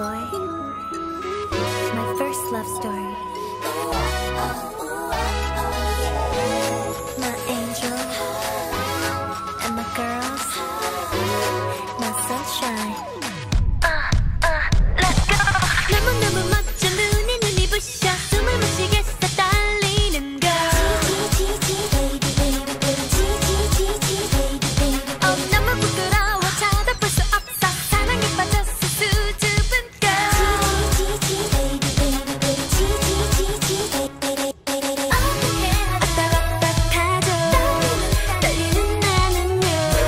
boy. My first love story. My angel and my girls, my sunshine. Let's go. 너무너무 멋져 눈이 부셔 숨을 못 쉬겠어 떨리는 걸. 너무 부끄러워 쳐다볼 수 없어 사랑에 빠졌어 수줍은 걸. 어떡해 어떡하죠 떨리는 나는요.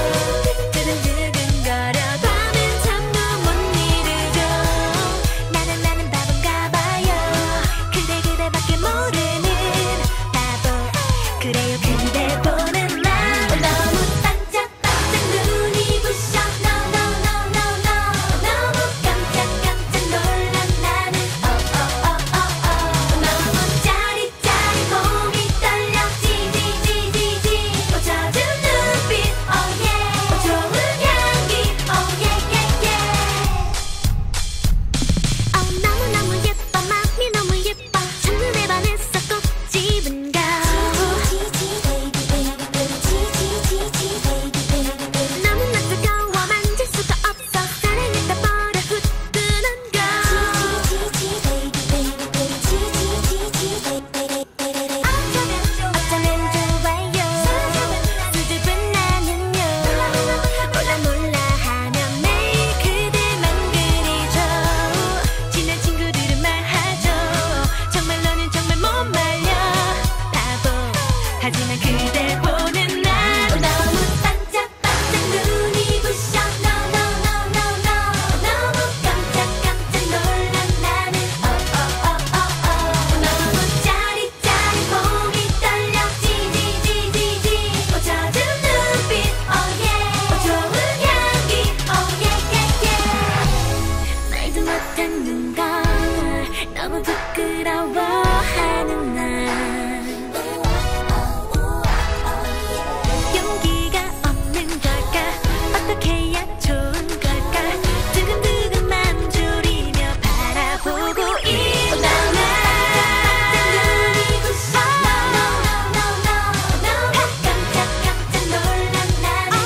두근두근거려 밤엔 잠도 못 이루죠. 나는 바본가 봐요. 그대밖에 모르는 바보. 그래요 그대 보는 나 너무 반짝반짝 눈이 부셔. No no no no no. 너무 깜짝 놀란 나는 너무 짜릿짜릿 몸이 떨려 지지지지지. 꽂혀준 눈빛 oh yeah. 좋은 향기 oh yeah yeah yeah. 너무너무 예뻐 맘이 너무 예뻐 첫눈에 반했어 꼭 집은 가. 너무나 뜨거워 만질 수가 없어 사랑을 따버려 후끈한 걸. 어쩌면 좋아요 수줍은 나는요. 몰라 하면 매일 그대만 그리죠. 친한 친구들은 말하죠 정말 너는 정말 못 말려 바보. 하지만 그대 보는 나 너무 반짝반짝 눈이 부셔. No no no no no. 너무 깜짝 놀란 나는 너무 짜릿짜릿 몸이 떨려 지지지지지. 꽂혀준 눈빛 oh yeah. 좋은 향기 oh yeah yeah yeah. 말도 못하는 걸 너무 부끄러워하는 난 용기가 없는 걸까 어떻게 해야 좋은 걸까 두근두근만 졸이며 바라보고 있는 눈이 부셔. No no no no no. 깜짝 놀란 나는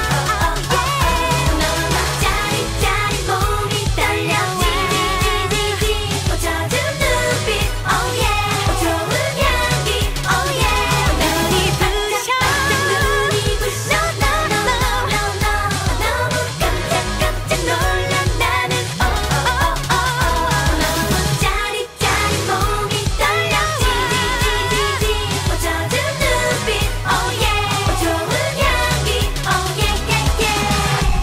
너무 짜릿짜릿 몸이 떨려 지지지지지. 꽂혀준 눈빛 oh yeah. 좋은 향기 oh yeah. 눈이 부셔 눈이 부셔. No no no no no. 너무 깜짝 놀란 나는 너무 짜릿짜릿 몸이 떨려 지지지지지. 꽂혀준 눈빛 oh yeah. 좋은 향기 oh yeah yeah yeah.